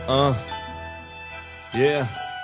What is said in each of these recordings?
Yeah.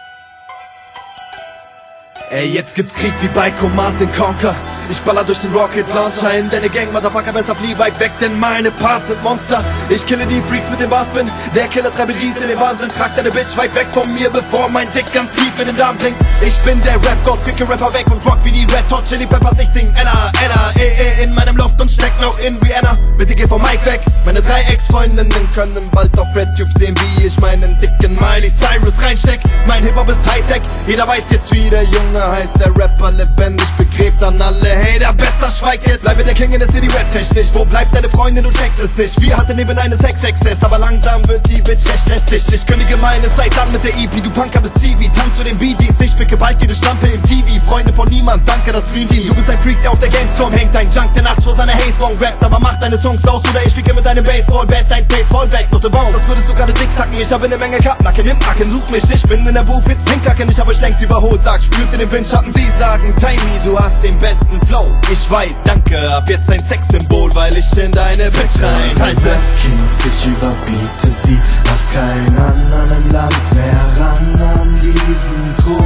Ey, jetzt gibt's Krieg wie bei Command & Conquer. Ich baller durch den Rocket Launcher in deine Gang, Motherfucker, besser flieh weit weg, denn meine Parts sind Monster. Ich kille die Freaks mit dem Bassspin, der Killer treibe G's in den Wahnsinn. Trag deine Bitch weit weg von mir, bevor mein Dick ganz tief in den Darm sinkt. Ich bin der Rap-God, picke Rapper weg und rock wie die Red Hot Chili Peppers. Ich sing Ella, Ella, in meinem Loft und steck noch in Vienna. Bitte geh vom Mic weg, meine 3 Ex-Freundinnen können bald auf RedTube sehen, wie ich meinen dicken Miley Cyrus reinsteck. Mein Hip-Hop ist Hightech, jeder weiß jetzt wie der Junge heißt. Der Rapper lebendig begräbt an alle Hater, besser schweigt jetzt. Bleibe der King in der City Rap technisch. Wo bleibt deine Freundin, du checkst es nicht. Wir hatten eben eine Sex-Exzess, aber langsam wird die Bitch echt lästig. Ich kündige meine Zeit an mit der EP, du Punker bist Zivi. Tanz zu den BGs, ich spicke bald jede Stampe im TV. Freunde von niemand, danke das Stream-Team. Du bist ein Freak, der auf der Gamescom hängt. Ein Junk, der nachts vor seiner Hazebong rappt. Aber mach deine Songs aus oder ich fliege mit deinem Baseball-Bat. Dein Face voll weg, noch the Bounce. Das würdest du gerade dick sacken. Ich habe eine Menge Kappnacken im Acken. Such mich, ich bin in der Booth, Hits hinkacken. Ich habe euch längst überholt, sag, spürt in den Windschatten. Sie sagen, Timey, du hast den besten Flow. Ich weiß, danke, ab jetzt ein Sexsymbol, weil ich in deine Bitch reinhalte. Kings, ich überbiete sie, lass keinen anderen im Land mehr ran an diesen Thron.